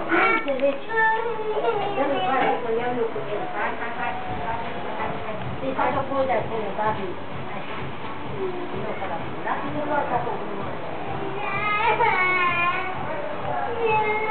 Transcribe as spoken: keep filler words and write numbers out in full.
Diretso. Ganun ba? Ito yung luto yun. Di pa ka po dahil po yung babi. Ay, ano ka lang. Laki mo ba ako kung mga